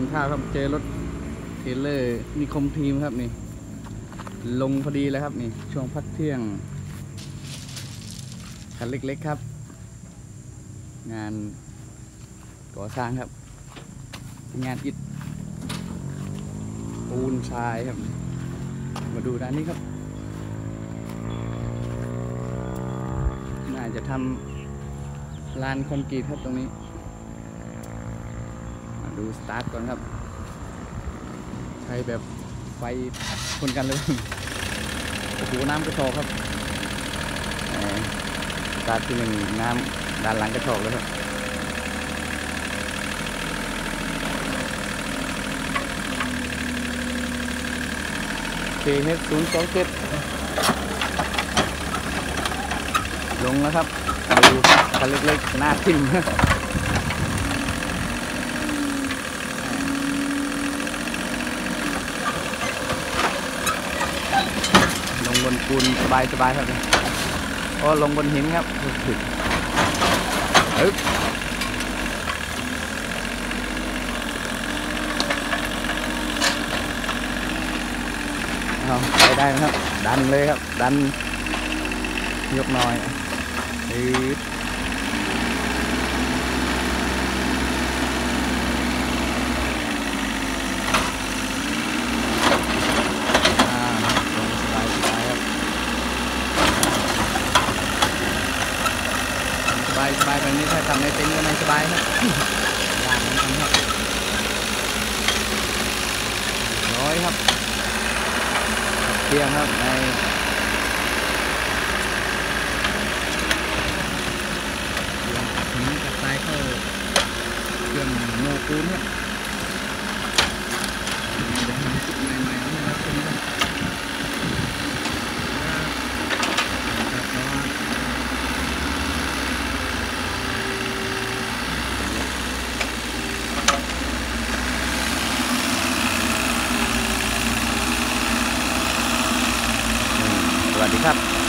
ข้าวครับเจอรถเทรลเลอร์นิคมทีมครับนี่ลงพอดีเลยครับนี่ช่วงพักเที่ยงคันเล็กๆครับงานก่อสร้างครับงานอิฐปูนทรายครับมาดูด้านนี้ครับน่าจะทำลานคอนกรีตครับตรงนี้มาดูสตาร์ทก่อนครับใช้แบบไฟคนกันเลยโอ้โหน้ำกระชอกครับสตาร์ทที่หนึ่งน้ำด้านหลังกระชอกเลยครับKH027ลงแล้วครับดูคันเล็กๆหน้าทิ่มลงบนปูนสบายครับโอ้ลงบนหินครับถึงไปได้นะครับดันเลยครับดันยกหน่อยลงสบายครับสบายแบบนี้ถ้าทำในเต็นท์ก็ไม่สบายครับยากเหมือนกันครับร้อยครับเที่ยงครับในกับทรายเข้าเครื่องโม้ปูนครับเดี๋ยวทำจุดใหม่ๆนะครับตรงนี้สวัสดีครับ